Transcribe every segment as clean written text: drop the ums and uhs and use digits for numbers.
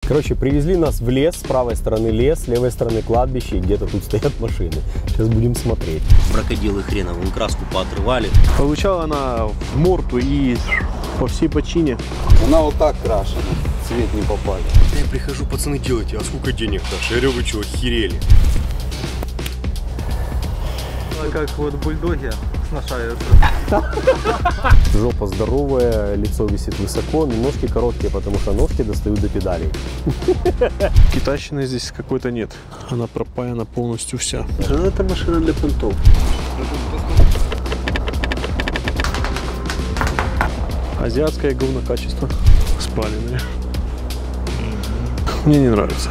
Короче, привезли нас в лес, с правой стороны лес, с левой стороны кладбище, и где-то тут стоят машины. Сейчас будем смотреть. Крокодилы хреновым краску поотрывали. Получала она в морду и по всей бочине. Она вот так крашена, цвет не попали. Я прихожу, пацаны, делайте, а сколько денег-то? Я говорю, вы что, охерели? Как вот бульдоги сношаются. Жопа здоровая, лицо висит высоко, ножки короткие, потому что ножки достают до педалей. Китайщины здесь какой-то нет. Она пропаяна полностью вся. Это машина для понтов. Азиатское говно качество. Спаленное. Мне не нравится.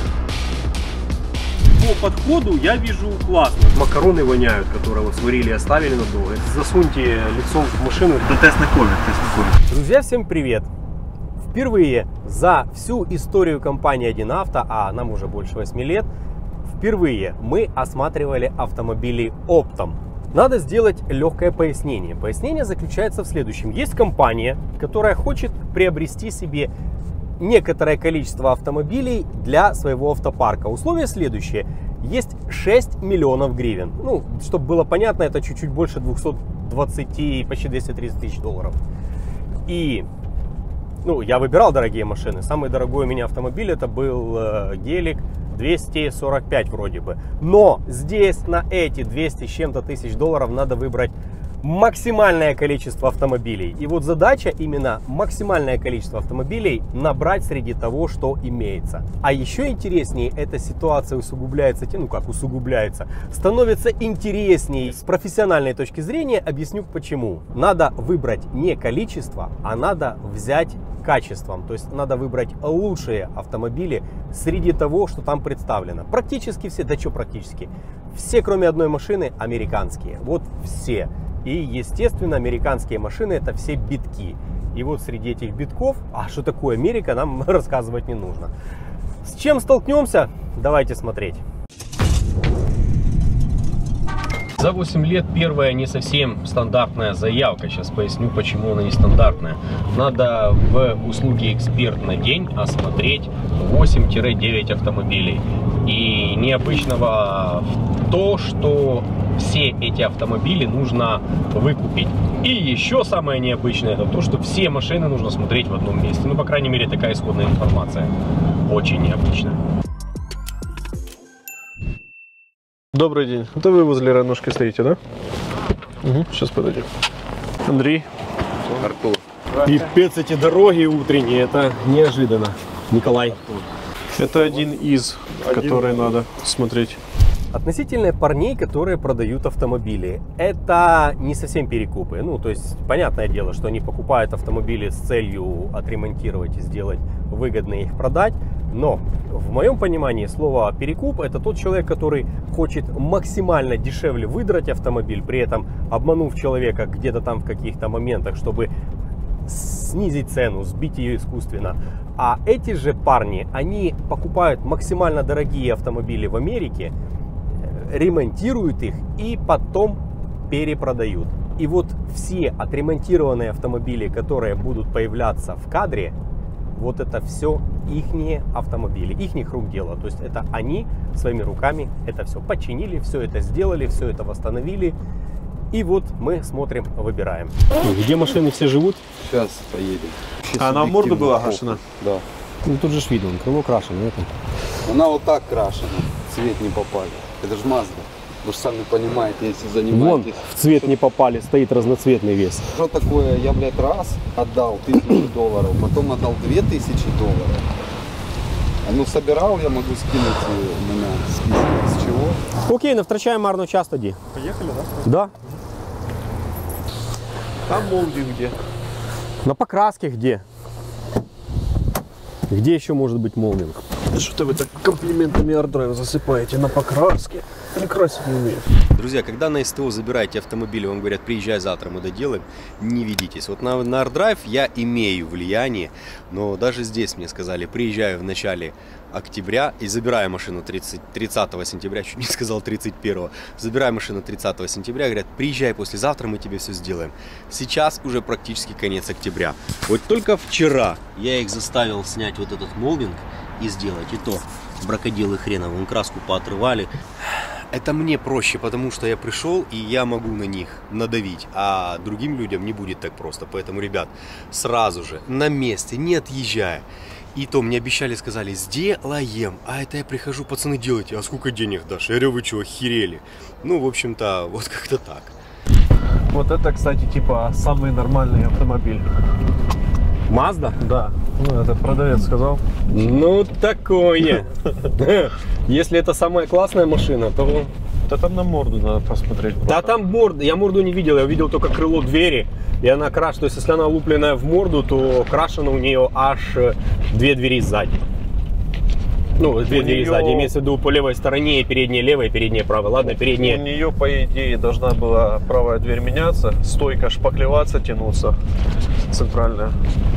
По подходу я вижу классно. Макароны воняют, которые вот сварили и оставили надолго. Засуньте лицо в машину. Это тест на ковид. Друзья, всем привет! Впервые за всю историю компании 1Авто, а нам уже больше 8 лет, впервые мы осматривали автомобили оптом. Надо сделать легкое пояснение. Пояснение заключается в следующем. Есть компания, которая хочет приобрести себе некоторое количество автомобилей для своего автопарка. Условие следующее. Есть 6 миллионов гривен. Ну, чтобы было понятно, это чуть-чуть больше 220, почти 230 тысяч долларов. И, ну, я выбирал дорогие машины. Самый дорогой у меня автомобиль это был гелик 245 вроде бы. Но здесь на эти 200 с чем-то тысяч долларов надо выбрать максимальное количество автомобилей. И вот задача именно максимальное количество автомобилей набрать среди того, что имеется. А еще интереснее эта ситуация усугубляется, ну как усугубляется, становится интересней с профессиональной точки зрения. Объясню почему. Надо выбрать не количество, а надо взять качеством. То есть надо выбрать лучшие автомобили среди того, что там представлено. Практически все, да что практически, все кроме одной машины американские. Вот все. И, естественно, американские машины это все битки. И вот среди этих битков, а что такое Америка, нам рассказывать не нужно. С чем столкнемся? Давайте смотреть. За 8 лет первая не совсем стандартная заявка. Сейчас поясню, почему она не стандартная. Надо в услуге «Эксперт на день» осмотреть 8-9 автомобилей. И необычного то, что все эти автомобили нужно выкупить. И еще самое необычное это то, что все машины нужно смотреть в одном месте. Ну, по крайней мере, такая исходная информация. Очень необычная. Добрый день. Это вы возле раношки стоите, да? Угу. Сейчас подойдем. Андрей. Артур. Пипец, эти дороги утренние, это неожиданно. Николай. Это один из, который надо смотреть. Относительно парней, которые продают автомобили, это не совсем перекупы. Ну, то есть, понятное дело, что они покупают автомобили с целью отремонтировать и сделать выгодно их продать. Но в моем понимании слово перекуп это тот человек, который хочет максимально дешевле выдрать автомобиль, при этом обманув человека где-то там в каких-то моментах, чтобы снизить цену, сбить ее искусственно. А эти же парни, они покупают максимально дорогие автомобили в Америке, ремонтируют их и потом перепродают. И вот все отремонтированные автомобили, которые будут появляться в кадре, вот это все ихние автомобили, ихних рук дело. То есть это они своими руками это все починили, все это сделали, все это восстановили. И вот мы смотрим, выбираем. Где машины все живут? Сейчас поедем. А она в морду была крашена? Да. Ну тут же ж видно, крыло крашено. Это. Она вот так крашена, цвет не попали. Это же Mazda. Вы же сами понимаете, если занимаетесь. Вон, в цвет не попали, стоит разноцветный вес. Что такое? Я, блядь, раз отдал $1000, потом отдал $2000. Ну, собирал, я могу скинуть на список. С чего? Окей, навтрачаем марну час тоді. Поехали, да? Да. Там молдинг где? На покраске где? Где еще может быть молдинг? Что-то вы так комплиментами арт-драйв засыпаете на покраске. Они красить не умеют. Друзья, когда на СТО забираете автомобиль, вам говорят, приезжай завтра, мы доделаем, не ведитесь. Вот на ArtDrive я имею влияние, но даже здесь мне сказали, приезжаю в начале октября и забираю машину 30 сентября, чуть не сказал 31, забираю машину 30 сентября, говорят, приезжай послезавтра, мы тебе все сделаем. Сейчас уже практически конец октября. Вот только вчера я их заставил снять вот этот молдинг и сделать, и то бракоделы хреновые, краску поотрывали. Это мне проще, потому что я пришел и я могу на них надавить, а другим людям не будет так просто. Поэтому, ребят, сразу же на месте, не отъезжая. И то мне обещали, сказали, сделаем. А это я прихожу, пацаны, делайте. А сколько денег дашь? Я говорю, вы что, охерели? Ну, в общем-то, вот как-то так. Вот это, кстати, типа самый нормальный автомобиль. Mazda? Да. Ну, это продавец сказал. Ну, такое. Если это самая классная машина, то... Да там на морду надо посмотреть. Да там морду, я морду не видел, я видел только крыло двери. И она крашена, то есть если она лупленная в морду, то крашена у нее аж 2 двери сзади. Ну, 2 двери сзади, имеется в виду по левой стороне, передняя левая, передняя правая. Ладно, передняя. У нее, по идее, должна была правая дверь меняться, стойка шпаклеваться, тянуться, центральная.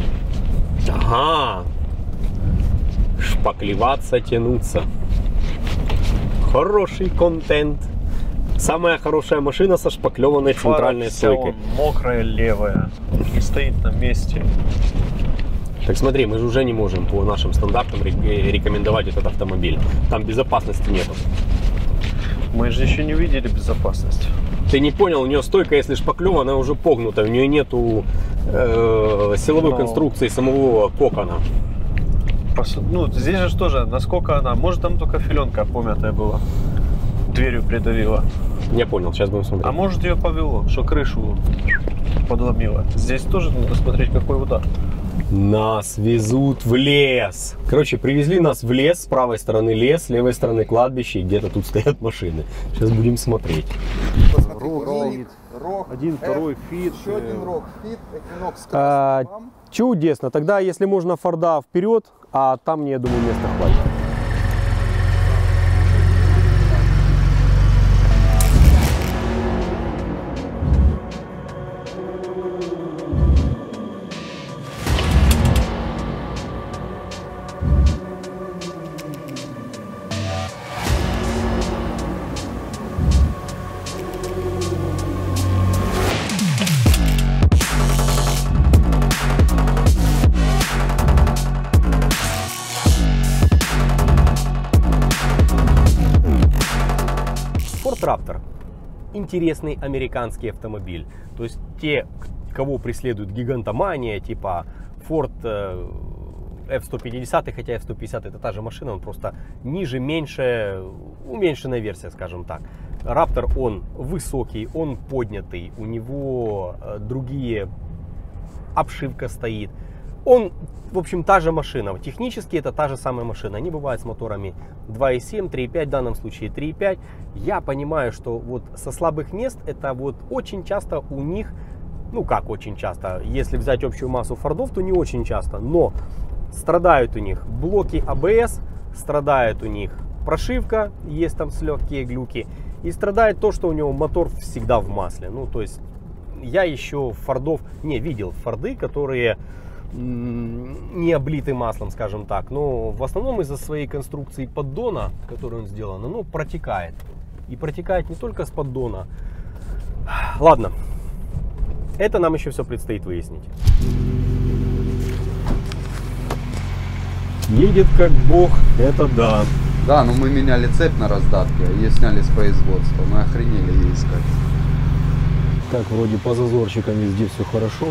Ага. Шпаклеваться, тянуться. Хороший контент. Самая хорошая машина со шпаклеванной центральной стойкой. Мокрая левая. Не стоит на месте. Так смотри, мы же уже не можем по нашим стандартам рекомендовать этот автомобиль. Там безопасности нету. Мы же еще не видели безопасность. Ты не понял, у нее стойка, если шпаклева, она уже погнута. У нее нету силовой конструкции самого кокона. Ну, здесь же тоже, насколько она, может там только филенка помятая была, дверью придавила. Я понял, сейчас будем смотреть. А может ее повело, что крышу подломило. Здесь тоже надо смотреть, какой удар. Нас везут в лес. Короче, привезли нас в лес, с правой стороны лес, с левой стороны кладбище, и где-то тут стоят машины. Сейчас будем смотреть. Один, второй, фит. Еще один рог, фит, эквинокс. Чудесно. Тогда, если можно, Форда вперед, а там мне, я думаю, места хватит. Raptor. Интересный американский автомобиль. То есть те, кого преследует гигантомания, типа Ford F-150, хотя F-150 это та же машина, он просто ниже, меньше, уменьшенная версия, скажем так. Raptor, он высокий, он поднятый, у него другие обшивка стоит. Он, в общем, та же машина. Технически это та же самая машина. Они бывают с моторами 2.7, 3.5, в данном случае 3.5. Я понимаю, что вот со слабых мест это вот очень часто у них, ну как очень часто, если взять общую массу фордов, то не очень часто, но страдают у них блоки ABS, страдает у них прошивка, есть там легкие глюки, и страдает то, что у него мотор всегда в масле. Ну, то есть я еще фордов не видел, форды, которые не облиты маслом, скажем так, но в основном из-за своей конструкции поддона, которую он сделан, оно протекает. И протекает не только с поддона. Ладно, это нам еще все предстоит выяснить. Едет как бог, это да. Да, но мы меняли цепь на раздатке, ее сняли с производства, мы охренели ее искать. Так, вроде по зазорчикам везде все хорошо.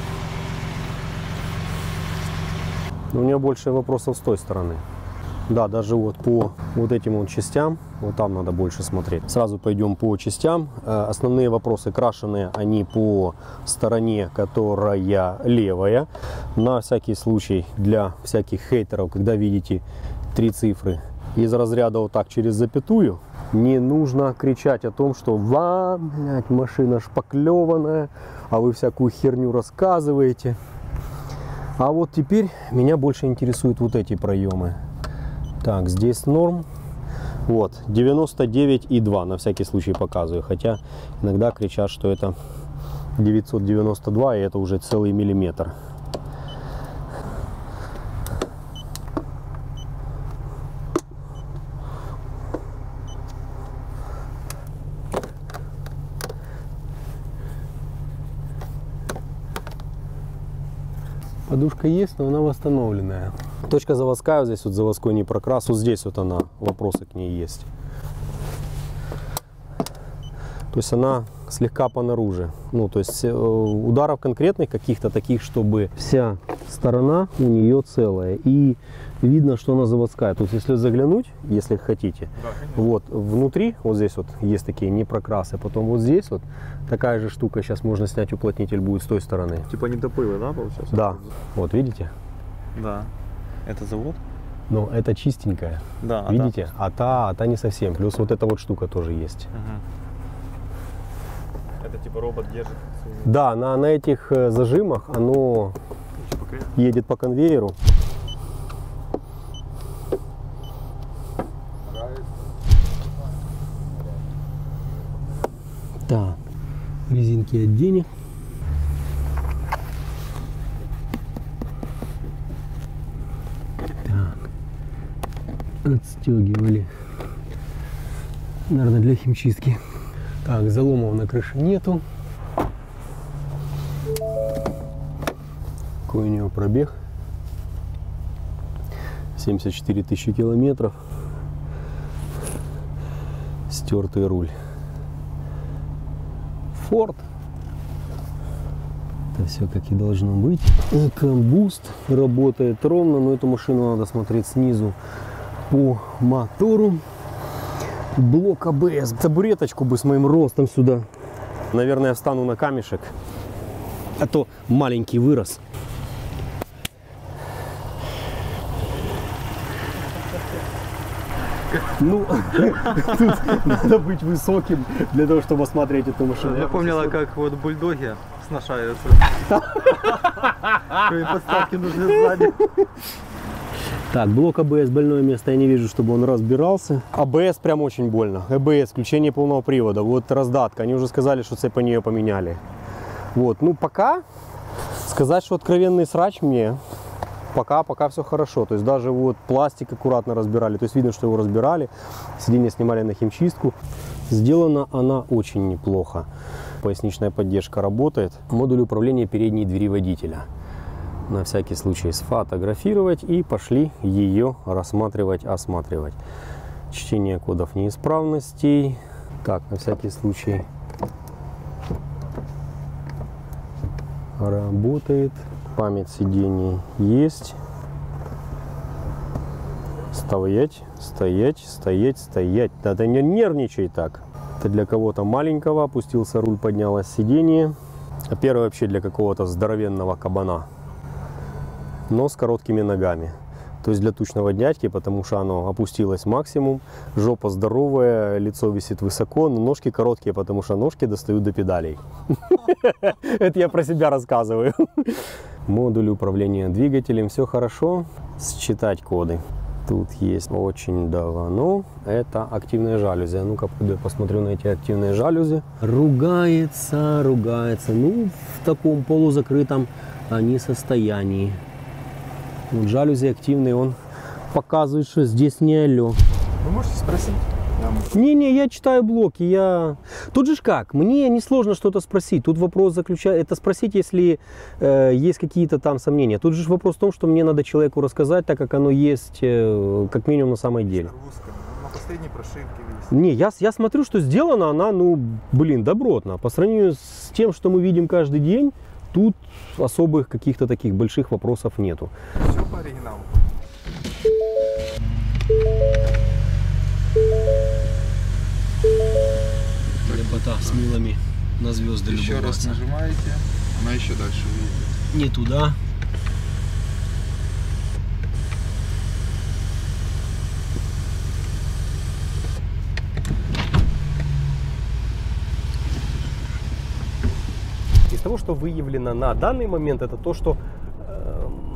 Но у меня больше вопросов с той стороны. Да, даже вот по вот этим вот частям, вот там надо больше смотреть. Сразу пойдем по частям. Основные вопросы крашеные, они по стороне, которая левая. На всякий случай, для всяких хейтеров, когда видите 3 цифры из разряда вот так через запятую, не нужно кричать о том, что вам, блядь, машина шпаклеванная, а вы всякую херню рассказываете. А вот теперь меня больше интересуют вот эти проемы. Так, здесь норм. Вот, 99,2 на всякий случай показываю. Хотя иногда кричат, что это 992, и это уже целый миллиметр. Подушка есть, но она восстановленная. Точка заводская, вот здесь вот заводской не прокрас, вот здесь вот она, вопросы к ней есть. То есть она слегка понаружи. Ну, то есть ударов конкретных каких-то таких, чтобы вся сторона у нее целая. И видно, что она заводская. То есть если заглянуть, если хотите, да, вот внутри, вот здесь вот есть такие непрокрасы. Потом вот здесь вот такая же штука. Сейчас можно снять, уплотнитель будет с той стороны. Типа недопылы, да, получается? Да. Вот видите? Да. Это завод? Но это чистенькая. Да. Видите? А та не совсем. Плюс вот эта вот штука тоже есть. Угу. Это типа робот держит? Да, на этих зажимах оно едет по конвейеру. Так, резинки оденем. Так, отстегивали. Наверное, для химчистки. Так, заломов на крыше нету. Какой у него пробег? 74 тысячи километров. Стертый руль. Ford. Это все как и должно быть. EcoBoost работает ровно, но эту машину надо смотреть снизу по мотору. Блок АБС. Табуреточку бы с моим ростом сюда. Наверное, встану на камешек. А то маленький вырос. Ну, тут надо быть высоким для того, чтобы осмотреть эту машину. Я помнила, как вот бульдоги сношаются. Подставки нужны сзади. Так, блок АБС, больное место, я не вижу, чтобы он разбирался. АБС прям очень больно. АБС, включение полного привода, вот раздатка. Они уже сказали, что цепь они ее поменяли. Вот, ну пока сказать, что откровенный срач мне, пока все хорошо. То есть даже вот пластик аккуратно разбирали, то есть видно, что его разбирали. Сиденье снимали на химчистку. Сделана она очень неплохо. Поясничная поддержка работает. Модуль управления передней двери водителя. На всякий случай сфотографировать и пошли ее рассматривать, осматривать. Чтение кодов неисправностей. Так, на всякий случай работает. Память сидений есть. Стоять, стоять, стоять, стоять. Да не нервничай так. Это для кого-то маленького. Опустился руль, поднялось сиденье. А первое вообще для какого-то здоровенного кабана. Но с короткими ногами. То есть для тучного дядьки, потому что оно опустилось максимум. Жопа здоровая, лицо висит высоко, но ножки короткие, потому что ножки достают до педалей. Это я про себя рассказываю. Модуль управления двигателем, все хорошо. Считать коды. Тут есть очень давно. Это активные жалюзи. А ну-ка, пойду я посмотрю на эти активные жалюзи. Ругается. Ну, в таком полузакрытом они состоянии. Вот жалюзи активные, он показывает, что здесь не алло. Вы можете спросить? Не, я читаю блоки, Тут же как, мне несложно что-то спросить. Тут вопрос заключается, это спросить, если есть какие-то там сомнения. Тут же вопрос в том, что мне надо человеку рассказать, так как оно есть, как минимум на самом деле. На последней прошивке есть. Не, я смотрю, что сделана она, добротно. По сравнению с тем, что мы видим каждый день, тут особых каких-то таких больших вопросов нету. Все по оригиналу. Лепота с милами на звезды Еще раз любоваться. нажимаете, она еще дальше уедет. Не туда. Из того, что выявлено на данный момент, это то, что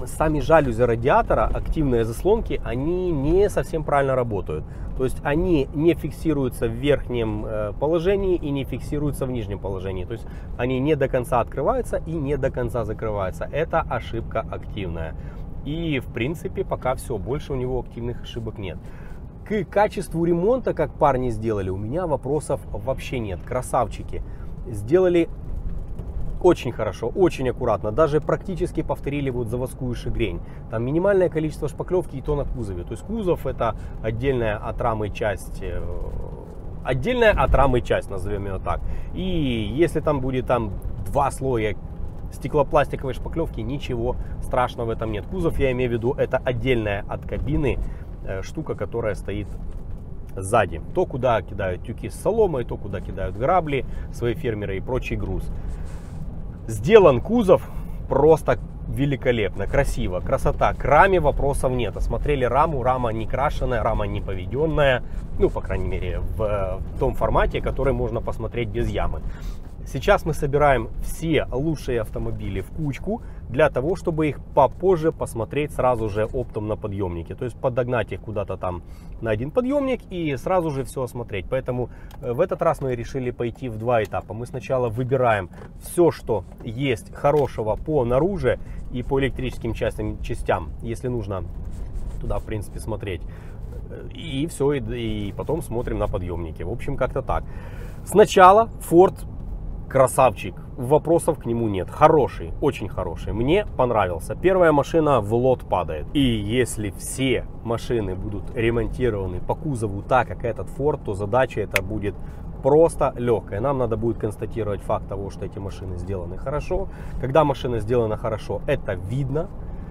сами жалюзи радиатора, активные заслонки, они не совсем правильно работают. То есть они не фиксируются в верхнем положении и не фиксируются в нижнем положении. То есть они не до конца открываются и не до конца закрываются. Это ошибка активная. И в принципе пока все, больше у него активных ошибок нет. К качеству ремонта, как парни сделали, у меня вопросов вообще нет. Красавчики. Сделали очень хорошо, очень аккуратно. Даже практически повторили вот заводскую шагрень. Там минимальное количество шпаклевки и то на кузове. То есть кузов это отдельная от рамы часть. Отдельная от рамы часть, назовем ее так. И если там будет 2 слоя стеклопластиковой шпаклевки, ничего страшного в этом нет. Кузов, я имею в виду, это отдельная от кабины штука, которая стоит сзади. То, куда кидают тюки с соломой, то, куда кидают грабли, свои фермеры и прочий груз. Сделан кузов просто великолепно, красиво, красота. К раме вопросов нет. Осмотрели раму, рама не крашеная, рама не поведенная. Ну, по крайней мере, в том формате, который можно посмотреть без ямы. Сейчас мы собираем все лучшие автомобили в кучку для того, чтобы их попозже посмотреть сразу же оптом на подъемнике. То есть подогнать их куда-то там на один подъемник и сразу же все осмотреть. Поэтому в этот раз мы решили пойти в 2 этапа. Мы сначала выбираем все, что есть хорошего по наружу и по электрическим частям, если нужно туда, в принципе, смотреть. И все, и потом смотрим на подъемники. В общем, как-то так. Сначала Ford. Красавчик, вопросов к нему нет. Хороший, очень хороший. Мне понравился. Первая машина в лот падает. И если все машины будут ремонтированы по кузову так, как этот Ford, то задача это будет просто легкая. Нам надо будет констатировать факт того, что эти машины сделаны хорошо. Когда машина сделана хорошо, это видно.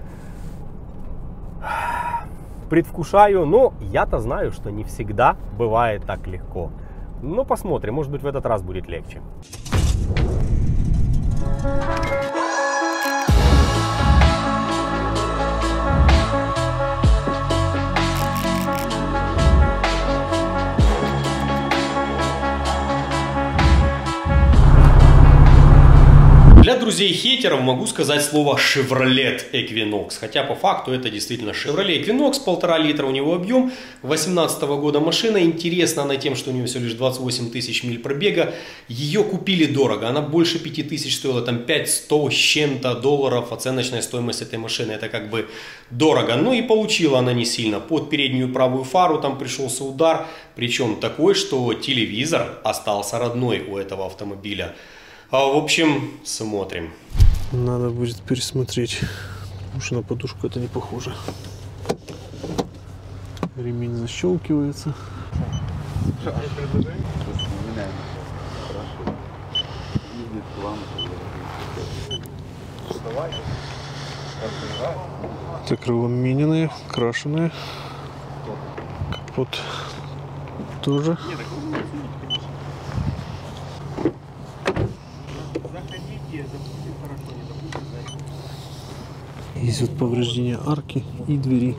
Предвкушаю, но я-то знаю, что не всегда бывает так легко. Но посмотрим, может быть в этот раз будет легче. Для друзей хейтеров могу сказать слово Chevrolet Equinox, хотя по факту это действительно Chevrolet Equinox, 1,5 литра у него объем, 2018 года машина, интересна она тем, что у нее всего лишь 28 тысяч миль пробега, ее купили дорого, она больше 5000 стоила, там 500 с чем-то долларов, оценочная стоимость этой машины, это как бы дорого, ну и получила она не сильно, под переднюю правую фару там пришелся удар, причем такой, что телевизор остался родной у этого автомобиля. В общем, смотрим. Надо будет пересмотреть, потому что на подушку это не похоже. Ремень защелкивается. Это крыло мененное, крашеное. Капот тоже. Есть вот повреждения арки и двери.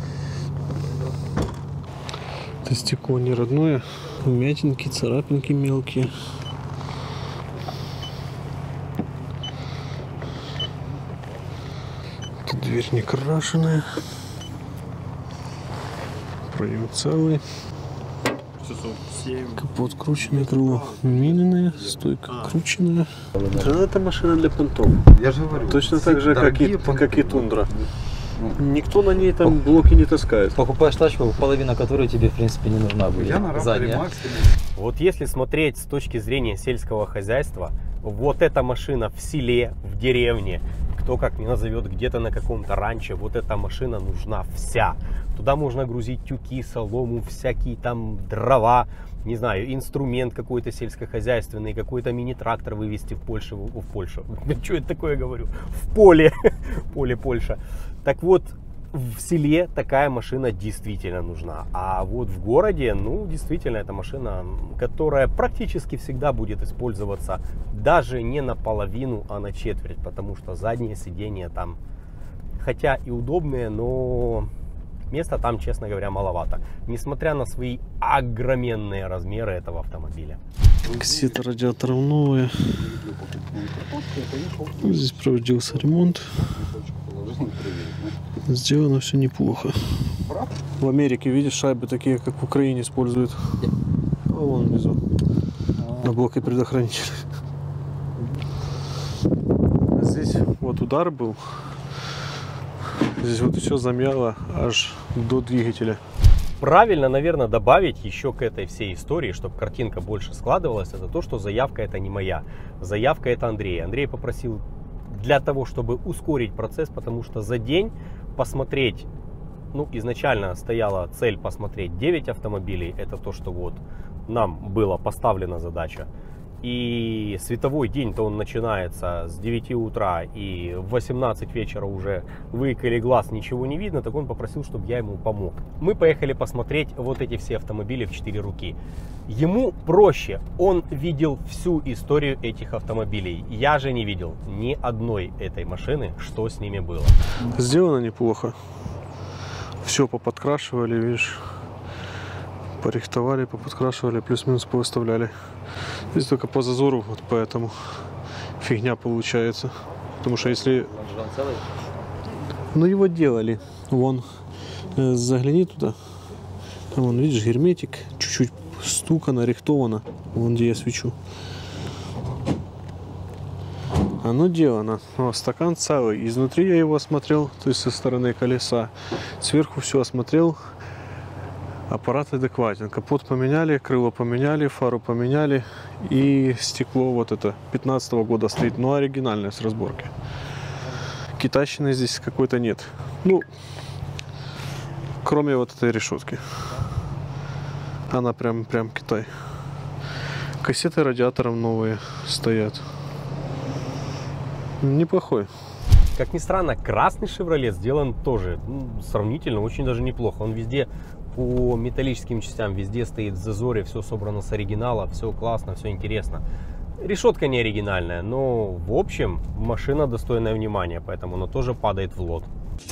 Это стекло не родное, вмятинки, царапинки мелкие. Эта дверь не крашеная. Проем целый. Капот крученный, крыло миненное, стойка крученная. Это машина для понтов. Я же говорю. Точно так же, как и тундра. Никто на ней там блоки не таскает. Покупаешь тачку, половина которой тебе в принципе не нужна будет. Я на задняя. Вот если смотреть с точки зрения сельского хозяйства, вот эта машина в селе, в деревне, кто как ни назовет, где-то на каком-то ранчо, вот эта машина нужна вся. Туда можно грузить тюки, солому, всякие там дрова, не знаю, инструмент какой-то сельскохозяйственный, какой-то мини-трактор вывезти в Польшу. Что это такое говорю? В поле. Поле Польша. Так вот, в селе такая машина действительно нужна. А вот в городе, ну, действительно, это машина, которая практически всегда будет использоваться даже не наполовину, а на четверть. Потому что задние сиденья там, хотя и удобные, но места там, честно говоря, маловато. Несмотря на свои огроменные размеры этого автомобиля. Кассета радиаторов новая. Здесь проводился ремонт. должны проверить. Сделано все неплохо. В Америке, видишь, шайбы такие, как в Украине используют. А вон внизу. На блоке предохранителя. Здесь вот удар был. Здесь вот все замяло аж до двигателя. Правильно, наверное, добавить еще к этой всей истории, чтобы картинка больше складывалась, это то, что заявка это не моя. Заявка это Андрея. Андрей попросил для того, чтобы ускорить процесс, потому что за день посмотреть, ну, изначально стояла цель посмотреть 9 автомобилей, это то, что вот нам была поставлена задача. И световой день-то он начинается с 9 утра, и в 18 вечера уже выколи глаз, ничего не видно, так он попросил, чтобы я ему помог. Мы поехали посмотреть вот эти все автомобили в 4 руки. Ему проще, он видел всю историю этих автомобилей. Я же не видел ни одной этой машины, что с ними было. Сделано неплохо. Все поподкрашивали, видишь. Порихтовали, поподкрашивали, плюс-минус повыставляли. Здесь только по зазору, вот поэтому фигня получается. Потому что если... Ну его делали. Вон, загляни туда. Там вон, видишь, герметик. Чуть-чуть стукано, рихтовано. Вон, где я свечу. Оно делано. Но стакан целый. Изнутри я его осмотрел, то есть со стороны колеса. Сверху все осмотрел. Аппарат адекватен. Капот поменяли, крыло поменяли, фару поменяли. И стекло вот это 15-го года стоит, но оригинальное с разборки. Китайщины здесь какой-то нет. Ну, кроме вот этой решетки. Она прям Китай. Кассеты радиатором новые стоят. Неплохой. Как ни странно, красный Chevrolet сделан тоже сравнительно очень даже неплохо. Он везде по металлическим частям, везде стоит в зазоре, все собрано с оригинала, все классно, все интересно. Решетка не оригинальная, но в общем машина достойная внимания, поэтому она тоже падает в лот.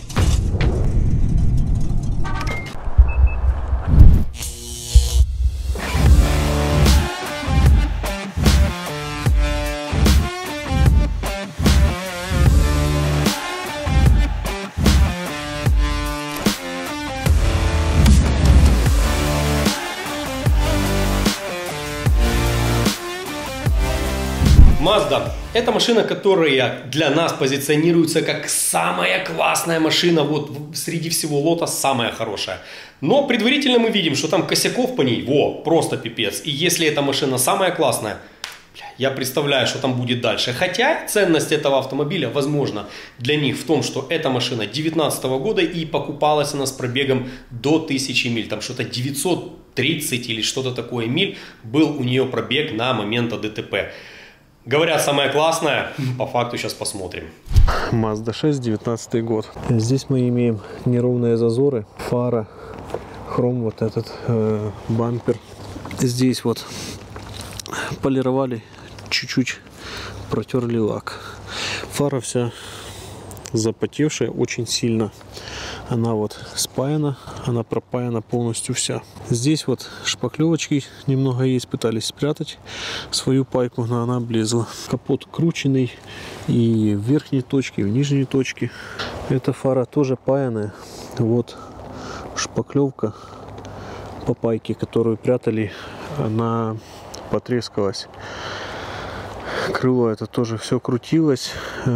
Mazda – это машина, которая для нас позиционируется как самая классная машина, вот среди всего лота самая хорошая. Но предварительно мы видим, что там косяков по ней, просто пипец. И если эта машина самая классная, я представляю, что там будет дальше. Хотя ценность этого автомобиля, возможно, для них в том, что эта машина 2019 года и покупалась она с пробегом до 1000 миль. Там что-то 930 или что-то такое миль был у нее пробег на момент ДТП. Говорят, самая классная, по факту сейчас посмотрим. Mazda 6, 19 год. Здесь мы имеем неровные зазоры, фара, хром, вот этот бампер. Здесь вот полировали, чуть-чуть протерли лак. Фара вся запотевшая очень сильно. Она вот спаяна, она пропаяна полностью вся. Здесь вот шпаклевочки немного есть, пытались спрятать свою пайку, но она облезла. Капот крученный и в верхней точке, и в нижней точке. Эта фара тоже паяная. Вот шпаклевка по пайке, которую прятали, она потрескалась. Крыло это тоже все крутилось.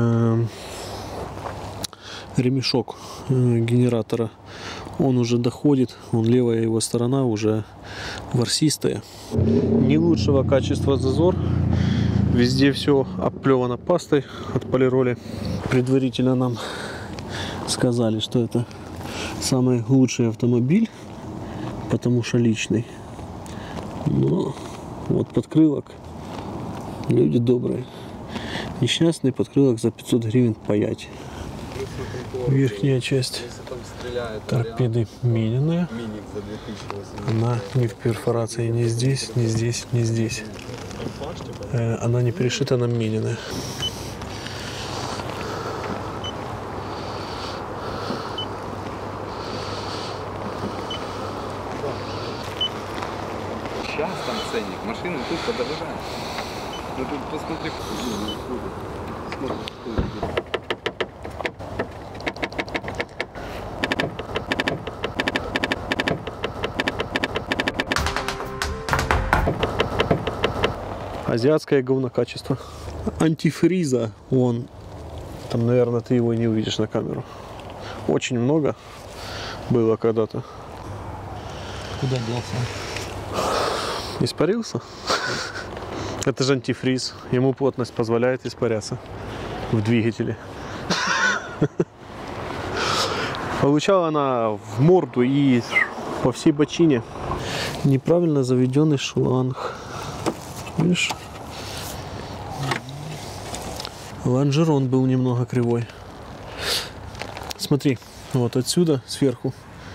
Ремешок генератора, он уже доходит, левая его сторона уже ворсистая. Не лучшего качества зазор, везде все обплевано пастой, отполировали. Предварительно нам сказали, что это самый лучший автомобиль, потому что личный. Но вот подкрылок, люди добрые. Несчастный подкрылок за 500 гривен паять. Верхняя часть торпеды миненная. Она не в перфорации ни здесь, ни здесь, ни здесь. Она не перешита, она миненная. Сейчас там ценник, машины тут подорожают. Ну тут посмотри, азиатское говнокачество. Антифриза, вон, там, наверное, ты его не увидишь на камеру. Очень много было когда-то. Куда делся? Испарился? Это же антифриз. Ему плотность позволяет испаряться в двигателе. Получала она в морду и по всей бочине. Неправильно заведенный шланг. Видишь? Лонжерон был немного кривой. Смотри, вот отсюда, сверху.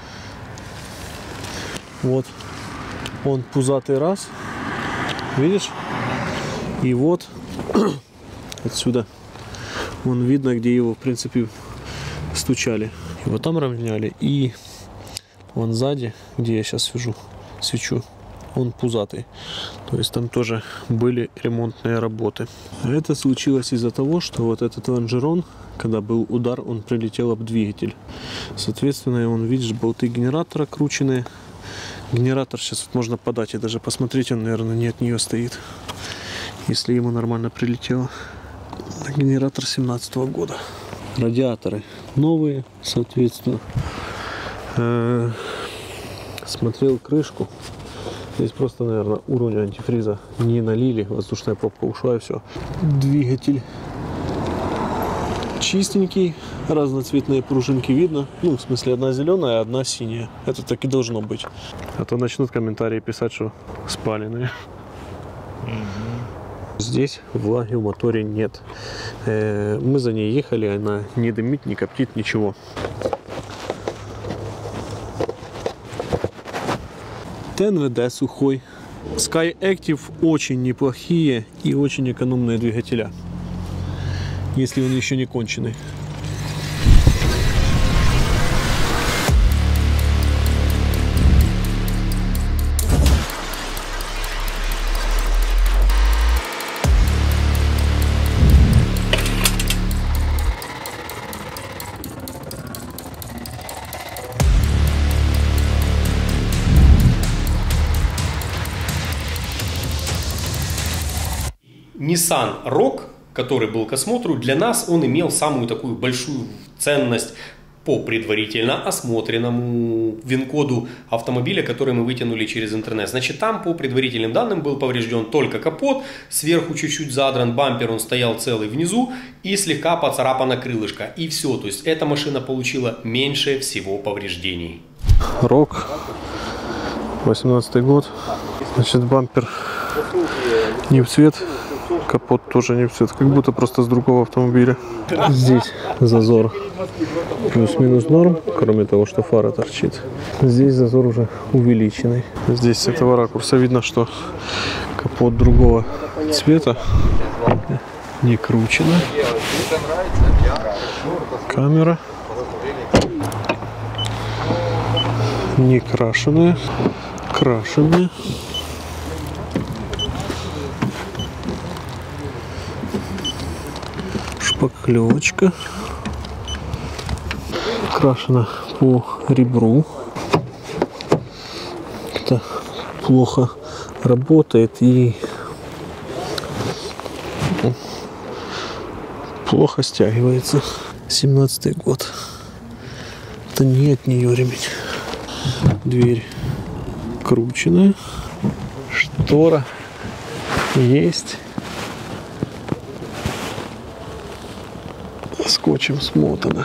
Вот. Он пузатый раз. Видишь? И вот отсюда. Вон видно, где его, в принципе, стучали. Его там равняли. И вон сзади, где я сейчас свечу, он пузатый. То есть там тоже были ремонтные работы. Это случилось из-за того, что вот этот лонжерон, когда был удар, он прилетел об двигатель. Соответственно, он, видишь, болты генератора крученные. Генератор сейчас вот можно подать и даже посмотреть, он, наверное, не от нее стоит. Если ему нормально прилетело. Генератор 17-го года. Радиаторы новые, соответственно. Смотрел крышку. Здесь просто, наверное, уровень антифриза не налили. Воздушная пробка ушла и все. Двигатель чистенький. Разноцветные пружинки видно. Ну, в смысле, одна зеленая, а одна синяя. Это так и должно быть. А то начнут комментарии писать, что спаленные. Здесь влаги в моторе нет. Мы за ней ехали, она не дымит, не коптит, ничего. ТНВД сухой. Sky Active очень неплохие и очень экономные двигателя. Если он еще не конченый. Nissan Rogue, который был к осмотру, для нас он имел самую такую большую ценность по предварительно осмотренному ВИН-коду автомобиля, который мы вытянули через интернет. Значит, там по предварительным данным был поврежден только капот, сверху чуть-чуть задран, бампер он стоял целый внизу и слегка поцарапана крылышко. И все, то есть эта машина получила меньше всего повреждений. Rogue, 18-й год. Значит, бампер не в цвет. Капот тоже не в цвет, как будто просто с другого автомобиля. Здесь зазор плюс-минус норм, кроме того, что фара торчит. Здесь зазор уже увеличенный. Здесь с этого ракурса видно, что капот другого цвета, не кручено. Камера не крашеная, крашеная. Шпаклевочка. Крашена по ребру. Это плохо работает и плохо стягивается. 17-й год. Это не от нее ремень. Дверь крученная. Штора есть. Скотчем смотана.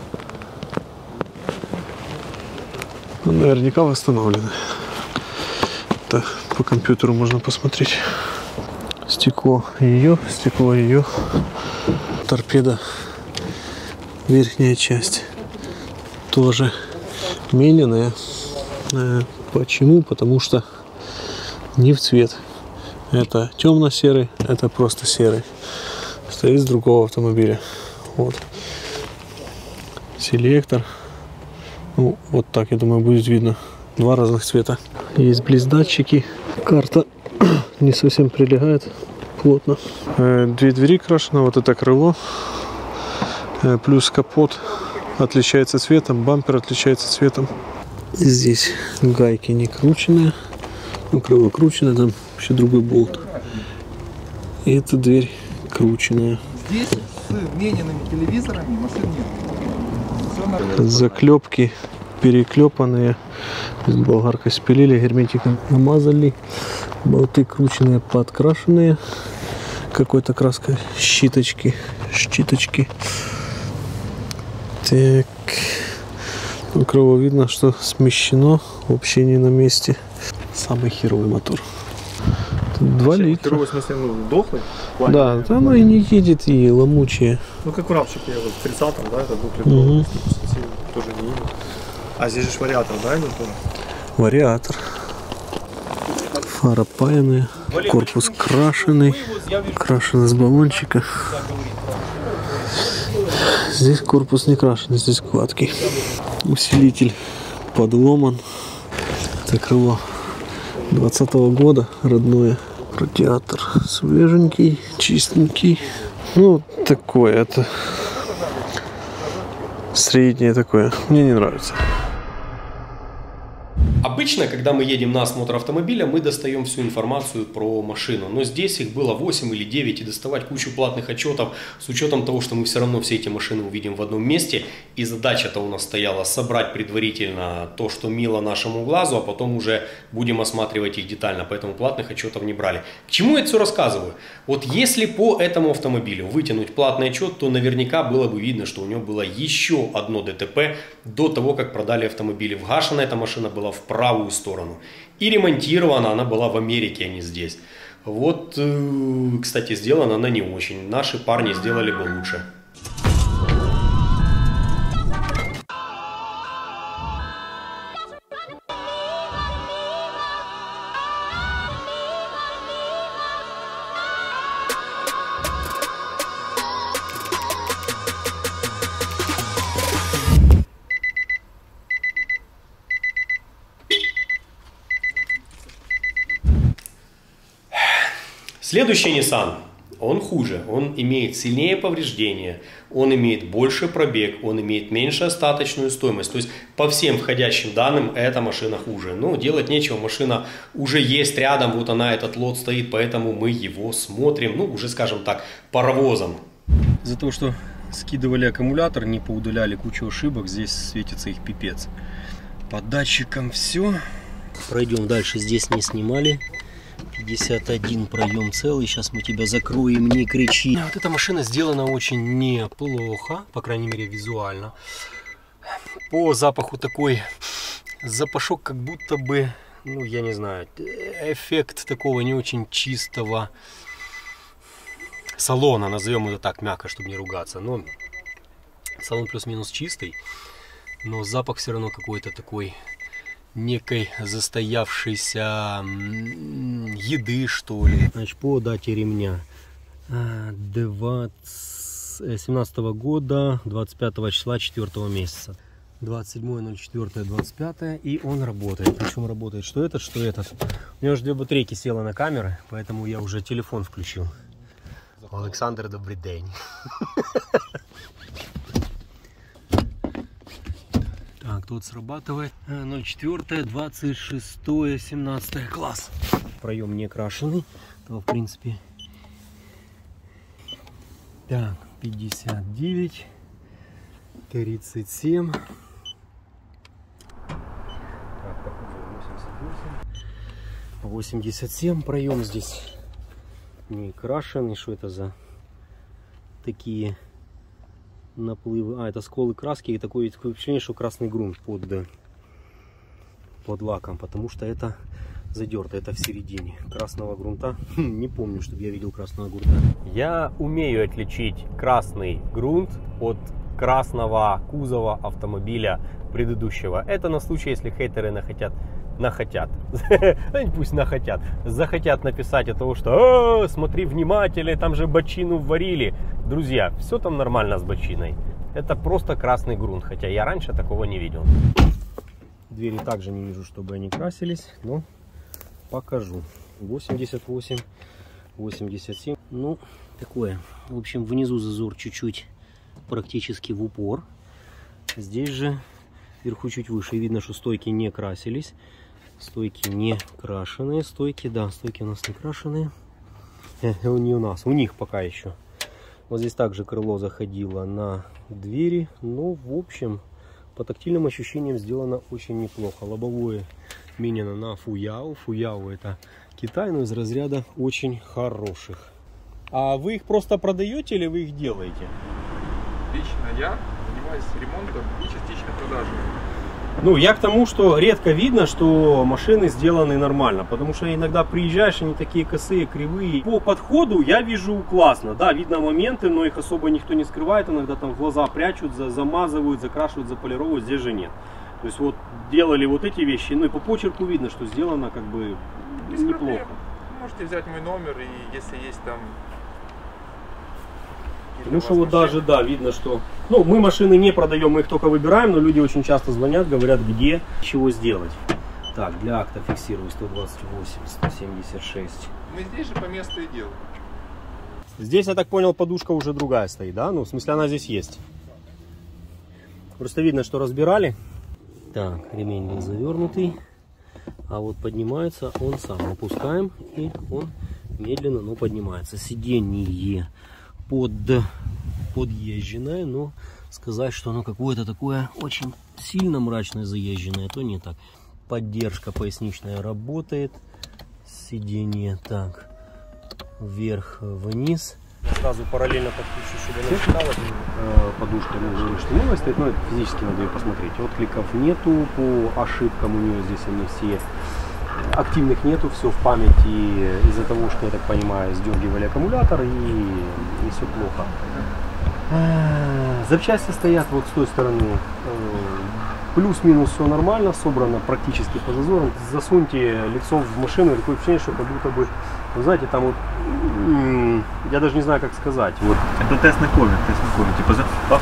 Наверняка восстановлена. Так, по компьютеру можно посмотреть. Стекло ее. Торпеда. Верхняя часть тоже меленная. Почему? Потому что не в цвет. Это темно-серый, это просто серый. Стоит с другого автомобиля. Вот. Селектор. Ну, вот так, я думаю, будет видно. Два разных цвета. Есть близдатчики. Карта не совсем прилегает плотно. Две двери крашены. Вот это крыло. Плюс капот отличается цветом. Бампер отличается цветом. Здесь гайки не крученные. Ну, крыло крученное. Там еще другой болт. И эта дверь крученная. Здесь с вмененными телевизорами машин нет. Все нормально. Заклепки переклепанные. Болгаркой спилили, герметиком намазали. Болты крученные, подкрашенные. Какой-то краской щиточки. Так. Ну, криво видно, что смещено. Вообще не на месте. Самый херовый мотор. Тут 2 литра. Херовый, в смысле, ну, дохлый? Да, оно и не едет, и ломучее. Ну, как в рамчике, вот в 30-м, да, это 2-литровый. Тоже не едет. А здесь же вариатор, да, идет тоже? Вариатор. Фара паянная. Корпус крашеный. Крашеный с баллончика. Здесь корпус не крашеный, здесь гладкий. Усилитель подломан. Это крыло 20-го года, родное. Радиатор свеженький, чистенький. Ну, такое, это среднее такое. Мне не нравится. Обычно, когда мы едем на осмотр автомобиля, мы достаем всю информацию про машину. Но здесь их было 8 или 9, и доставать кучу платных отчетов с учетом того, что мы все равно все эти машины увидим в одном месте. И задача-то у нас стояла собрать предварительно то, что мило нашему глазу, а потом уже будем осматривать их детально. Поэтому платных отчетов не брали. К чему я это все рассказываю? Вот если по этому автомобилю вытянуть платный отчет, то наверняка было бы видно, что у него было еще одно ДТП до того, как продали автомобиль. Вгашена эта машина была в правую сторону. И ремонтирована она была в Америке, а не здесь. Вот, кстати, сделана она не очень. Наши парни сделали бы лучше. Следующий Nissan, он хуже, он имеет сильнее повреждения, он имеет больше пробег, он имеет меньше остаточную стоимость. То есть по всем входящим данным эта машина хуже. Но делать нечего, машина уже есть рядом, вот она, этот лот стоит, поэтому мы его смотрим, ну уже скажем так, паровозом. За то, что скидывали аккумулятор, не поудаляли кучу ошибок, здесь светится их пипец. По датчикам все. Пройдем дальше, здесь не снимали. 51 проем целый, сейчас мы тебя закроем, не кричи. Вот эта машина сделана очень неплохо, по крайней мере визуально. По запаху такой запашок, как будто бы, ну я не знаю, эффект такого не очень чистого салона, назовем это так мягко, чтобы не ругаться. Но салон плюс-минус чистый, но запах все равно какой-то такой некой застоявшейся еды, что ли. Значит, по дате ремня 17 года, 25 числа 4 месяца. 27.04.25, и он работает. Причем работает что этот, что этот. У него же 2 батарейки села на камеры, поэтому я уже телефон включил. Александр, добрый день. Так, тут срабатывает 04, 26, 17 класс. Проем не крашеный, то в принципе. Так, 59, 37. Так, 87 проем здесь не крашеный. Что это за такие наплывы? А, это сколы краски, и такое впечатление, что красный грунт под лаком, потому что это задерто, это в середине красного грунта. Не помню, чтобы я видел красного грунта. Я умею отличить красный грунт от красного кузова автомобиля предыдущего. Это на случай, если хейтеры захотят написать о том, что смотри внимательно, там же бочину варили. Друзья, все там нормально с бочиной. Это просто красный грунт, хотя я раньше такого не видел. Двери также не вижу, чтобы они красились, но покажу. 88, 87. Ну, такое. В общем, внизу зазор чуть-чуть практически в упор. Здесь же вверху чуть выше. Видно, что стойки не красились. Стойки не крашеные. Стойки, да, стойки у нас не крашеные. Не у нас, у них пока еще. Вот здесь также крыло заходило на двери. Но в общем, по тактильным ощущениям сделано очень неплохо. Лобовое менено на Фуяо. Фуяо это Китай, но из разряда очень хороших. А вы их просто продаете или вы их делаете? Лично я занимаюсь ремонтом и частичной продажей. Ну, я к тому, что редко видно, что машины сделаны нормально, потому что иногда приезжаешь, они такие косые, кривые. По подходу я вижу классно, да, видно моменты, но их особо никто не скрывает, иногда там глаза прячут, замазывают, закрашивают, заполировывают, здесь же нет. То есть вот делали вот эти вещи, ну и по почерку видно, что сделано как бы Без неплохо. проблем. Можете взять мой номер, и если есть там... Ну что вот даже, да, видно, что... Ну, мы машины не продаем, мы их только выбираем, но люди очень часто звонят, говорят, где, чего сделать. Так, для акта фиксирую 128, 176. Мы здесь же по месту и делаем. Здесь, я так понял, подушка уже другая стоит, да? Ну, в смысле, она здесь есть. Просто видно, что разбирали. Так, ремень был завернутый. А вот поднимается он сам. Опускаем, и он медленно, но поднимается. Сиденье подъезженное, но сказать, что оно какое-то такое очень сильно мрачное заезженное, то не так. Поддержка поясничная работает. Сиденье так вверх-вниз. Сразу параллельно подключу, чтобы она считалась. Подушка, ну, штемовая стоит, но это физически надо ее посмотреть. Откликов нету по ошибкам, у нее здесь они все активных нету, все в памяти из-за того, что, я так понимаю, сдергивали аккумулятор и все плохо. Запчасти стоят вот с той стороны. Плюс-минус все нормально, собрано практически по зазорам. Засуньте лицо в машину, такое ощущение, что как будто бы, вы знаете, там вот, я даже не знаю, как сказать. Вот. Это тест на ковид, типа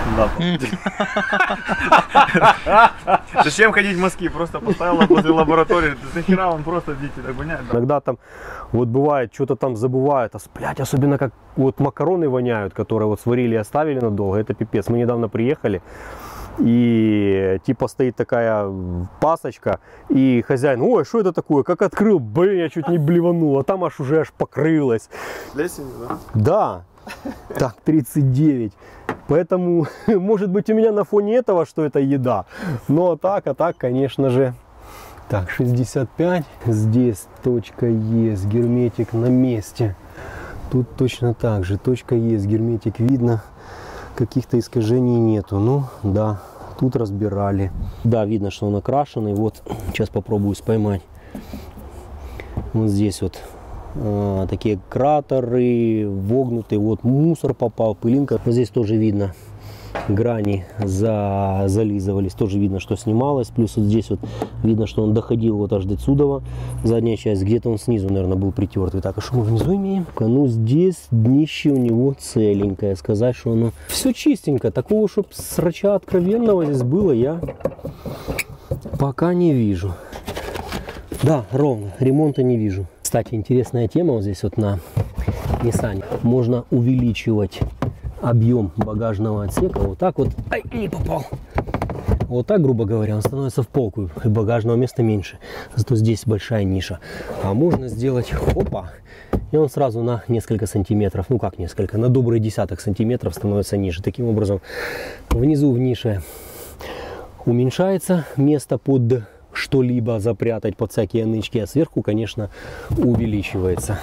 зачем ходить в Москве, просто поставила возле лаборатории, нахера он просто дети так гоняет. Иногда там вот бывает, что-то там забывают, блядь, особенно как вот макароны воняют, которые вот сварили и оставили надолго, это пипец. Мы недавно приехали, и типа стоит такая пасочка, и хозяин, ой, что это такое, как открыл, блин, я чуть не блеванул, а там аж уже покрылось. Плесень, да? Да, так, 39, поэтому, может быть, у меня на фоне этого, что это еда, но а так, конечно же. Так, 65, здесь точка есть, герметик на месте, тут точно так же, точка есть, герметик видно. Каких-то искажений нету. Ну, да, тут разбирали. Да, видно, что он окрашенный. Вот, сейчас попробую споймать. Вот здесь вот такие кратеры, вогнутые. Вот мусор попал, пылинка. Вот здесь тоже видно, грани зализывались. Тоже видно, что снималось. Плюс вот здесь вот видно, что он доходил вот аж до отсюда. Задняя часть, где-то он снизу, наверное, был притертый. Так, а что мы внизу имеем? Ну, здесь днище у него целенькое. Сказать, что оно все чистенько. Такого, чтобы срача откровенного здесь было, я пока не вижу. Да, ровно. Ремонта не вижу. Кстати, интересная тема вот здесь вот на Nissan. Можно увеличивать объем багажного отсека вот так вот. Ай, не попал. Вот так, грубо говоря, он становится в полку, и багажного места меньше. Зато здесь большая ниша. А можно сделать хопа, и он сразу на несколько сантиметров, ну как несколько, на добрый десяток сантиметров становится ниже. Таким образом, внизу в нише уменьшается место под что-либо запрятать, под всякие нычки, а сверху, конечно, увеличивается.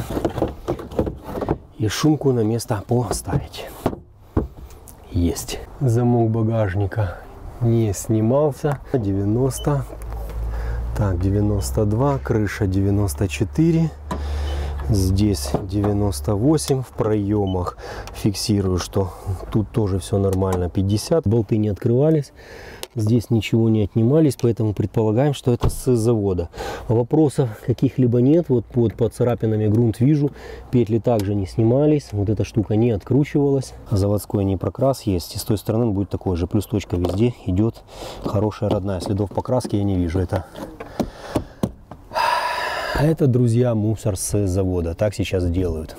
И шумку на место поставить. Есть. Замок багажника не снимался. 90. Так, 92. Крыша 94. Здесь 98. В проемах фиксирую, что тут тоже все нормально. 50. Болты не открывались. Здесь ничего не отнимались, поэтому предполагаем, что это с завода. Вопросов каких-либо нет. Вот под царапинами грунт вижу. Петли также не снимались. Вот эта штука не откручивалась. Заводской непрокрас есть. И с той стороны будет такой же. Плюс точка везде идет хорошая родная. Следов покраски я не вижу. Это, друзья, мусор с завода. Так сейчас делают.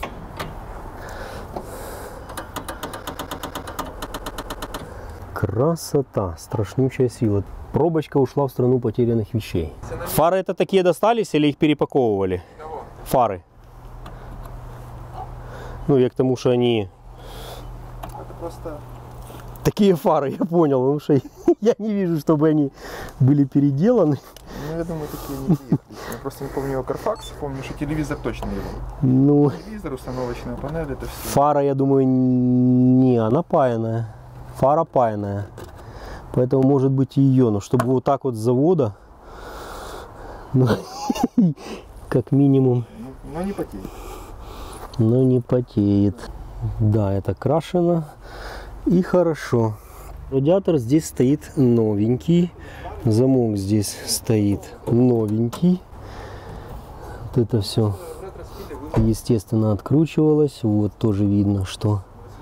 Красота, страшнючая сила. Пробочка ушла в страну потерянных вещей. Фары это такие достались или их перепаковывали? Фары. Ну, я к тому, что они... Это просто... Такие фары, я понял, потому что я не вижу, чтобы они были переделаны. Ну, я думаю, такие не приехали. Я просто не помню его Carfax, помню, что телевизор точно его. Ну, Телевизор, установочная панель, это все. фара, я думаю, не, она паянная. Фара паянная. Поэтому может быть и ее, но чтобы вот так вот с завода, ну, как минимум. Но не потеет. Но не потеет. Да, это крашено. И хорошо. Радиатор здесь стоит новенький. Замок здесь стоит новенький. Вот это все, естественно, откручивалось. Вот тоже видно, что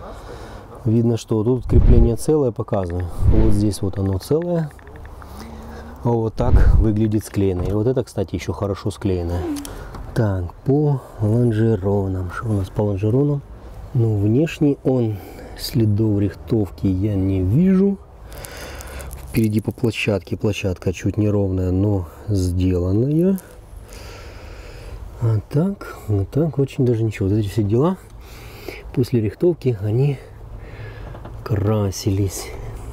тут крепление целое, показываю. Вот здесь вот оно целое. А вот так выглядит склеенное. И вот это, кстати, еще хорошо склеенное. Так, по лонжеронам. Что у нас по лонжеронам? Ну, внешний он, следов рихтовки я не вижу. Впереди по площадке. Площадка чуть неровная, но сделанная. А так, вот так, очень даже ничего. Вот эти все дела после рихтовки, они красились.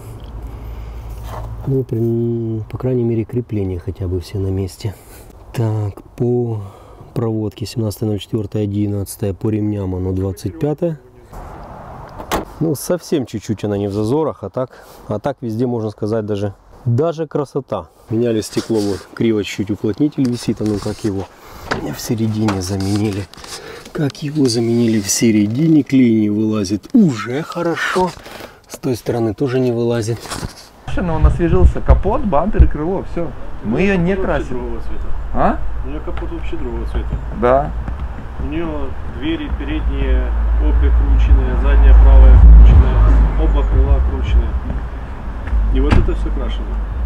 Ну, по крайней мере, крепления хотя бы все на месте. Так, по проводке 17.04.11, по ремням оно 25. Ну, совсем чуть-чуть она не в зазорах, а так везде, можно сказать, даже красота. Меняли стекло, вот криво чуть-чуть уплотнитель висит, а ну как его в середине заменили. Как его заменили в середине, клей не вылазит, уже хорошо. С той стороны тоже не вылазит. Машина, он освежился, капот, бампер и крыло, все. Мы ее не красили. А? У нее капот вообще другого цвета. Да. У нее двери передние обе крученные, задняя правая крученная, оба крыла крученные. И вот это все крашено.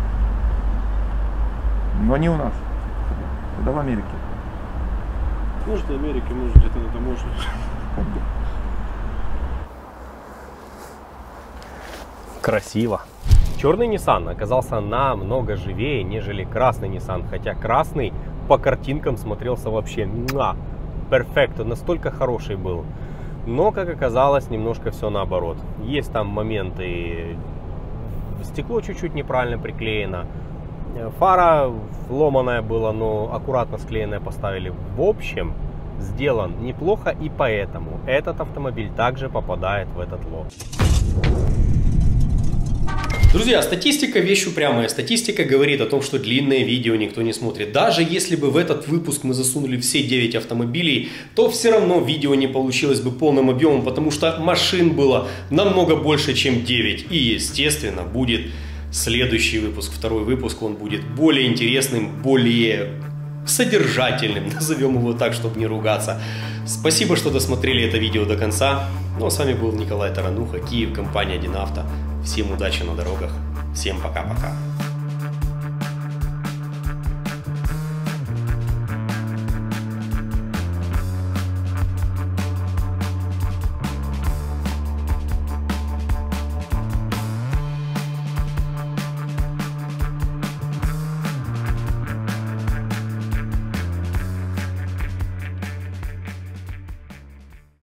Но не у нас. Это в Америке. Может, в Америке, может, где-то на таможне. Красиво. Черный Nissan оказался намного живее, нежели красный Nissan. Хотя красный по картинкам смотрелся вообще перфекто, настолько хороший был. Но, как оказалось, немножко все наоборот. Есть там моменты, стекло чуть-чуть неправильно приклеено. Фара ломаная была, но аккуратно склеенная поставили. В общем, сделан неплохо, и поэтому этот автомобиль также попадает в этот лот. Друзья, статистика вещь упрямая. Статистика говорит о том, что длинное видео никто не смотрит. Даже если бы в этот выпуск мы засунули все 9 автомобилей, то все равно видео не получилось бы полным объемом, потому что машин было намного больше, чем 9. И, естественно, будет следующий выпуск, второй выпуск, он будет более интересным, более содержательным, назовем его так, чтобы не ругаться. Спасибо, что досмотрели это видео до конца. Ну а с вами был Николай Тарануха, Киев, компания 1Авто. Всем удачи на дорогах, всем пока-пока.